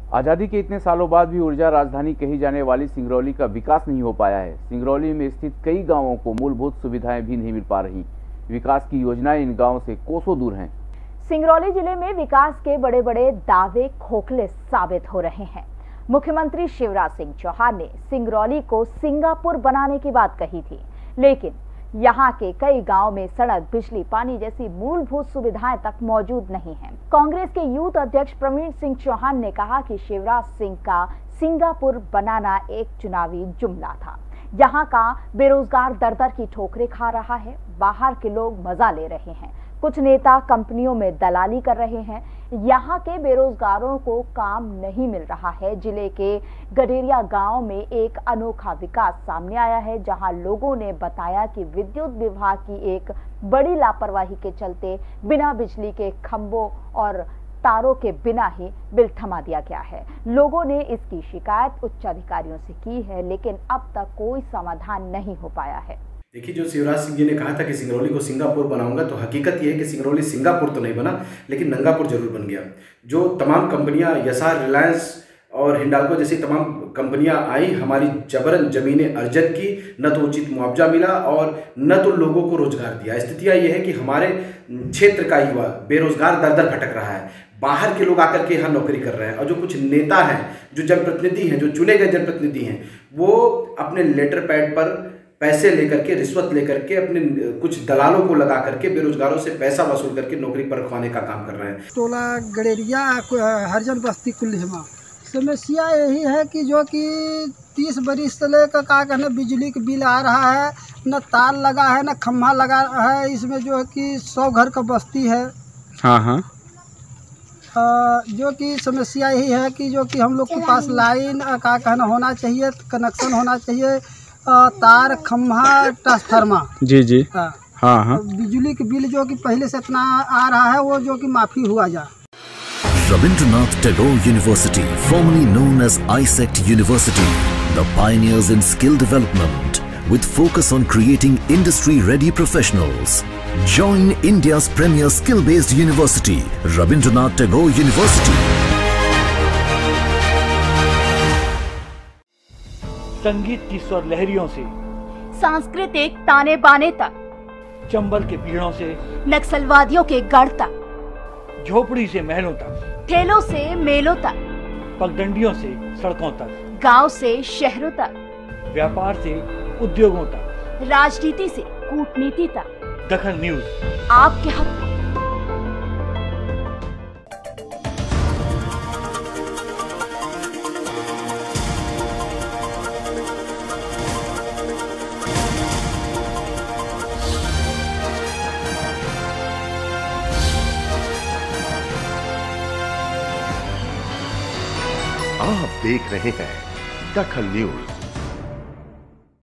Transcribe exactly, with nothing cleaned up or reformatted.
आज़ादी के इतने सालों बाद भी ऊर्जा राजधानी कही जाने वाली सिंगरौली का विकास नहीं हो पाया है। सिंगरौली में स्थित कई गांवों को मूलभूत सुविधाएं भी नहीं मिल पा रही। विकास की योजनाएं इन गांवों से कोसों दूर हैं। सिंगरौली जिले में विकास के बड़े बड़े दावे खोखले साबित हो रहे हैं। मुख्यमंत्री शिवराज सिंह चौहान ने सिंगरौली को सिंगापुर बनाने की बात कही थी, लेकिन यहाँ के कई गांव में सड़क, बिजली, पानी जैसी मूलभूत सुविधाएं तक मौजूद नहीं हैं। कांग्रेस के यूथ अध्यक्ष प्रवीण सिंह चौहान ने कहा कि शिवराज सिंह का सिंगापुर बनाना एक चुनावी जुमला था। यहाँ का बेरोजगार दर दर की ठोकरें खा रहा है। बाहर के लोग मजा ले रहे हैं। कुछ नेता कंपनियों में दलाली कर रहे हैं। यहाँ के बेरोजगारों को काम नहीं मिल रहा है। जिले के गडेरिया गांव में एक अनोखा विकास सामने आया है, जहां लोगों ने बताया कि विद्युत विभाग की एक बड़ी लापरवाही के चलते बिना बिजली के खंभों और तारों के बिना ही बिल थमा दिया गया है। लोगों ने इसकी शिकायत उच्च अधिकारियों से की है, लेकिन अब तक कोई समाधान नहीं हो पाया है। देखिए, जो शिवराज सिंह जी ने कहा था कि सिंगरौली को सिंगापुर बनाऊंगा, तो हकीकत ये है कि सिंगरौली सिंगापुर तो नहीं बना, लेकिन नंगापुर जरूर बन गया। जो तमाम कंपनियां, यसार, रिलायंस और हिंडाल्को जैसी तमाम कंपनियां आई, हमारी जबरन ज़मीनें अर्जन की, न तो उचित मुआवजा मिला और न तो लोगों को रोजगार दिया। स्थितियाँ ये है कि हमारे क्षेत्र का युवा बेरोजगार दर दर भटक रहा है। बाहर के लोग आकर के यहाँ नौकरी कर रहे हैं, और जो कुछ नेता हैं, जो जनप्रतिनिधि हैं, जो चुने गए जनप्रतिनिधि हैं, वो अपने लेटर पैड पर पैसे लेकर के, रिश्वत लेकर के, अपने कुछ दलालों को लगा करके बेरोजगारों से पैसा वसूल करके नौकरी पर रखवाने का काम कर रहे हैं। टोला गडेरिया हरिजन बस्ती कुल्हिमा, समस्या यही है कि जो कि तीस बरिस से लेकर का कहना बिजली का बिल आ रहा है, न तार लगा है, न खम्भा लगा है। इसमें जो है कि सौ घर का बस्ती है। हाँ हाँ जो कि समस्या यही है कि जो कि हम लोग के पास लाइन का कहना होना चाहिए, कनेक्शन होना चाहिए, तार, खम्भा, ट्रांसफार्मर। जी जी हाँ हाँ बिजली के बिल जो कि पहले से इतना आ रहा है, वो जो कि माफी हुआ जा। Rabindranath Tagore University, formerly known as I S E C T University, the pioneers in skill development with focus on creating industry-ready professionals. Join India's premier skill-based university, Rabindranath Tagore University. संगीत की स्वर लहरियों से सांस्कृतिक ताने बाने तक, चंबल के पीड़ों से नक्सलवादियों के गढ़ तक, झोपड़ी से महलों तक, ठेलों से मेलों तक, पगडंडियों से सड़कों तक, गांव से शहरों तक, व्यापार से उद्योगों तक, राजनीति से कूटनीति तक, दखल न्यूज आपके हक में। आप देख रहे हैं दखल न्यूज।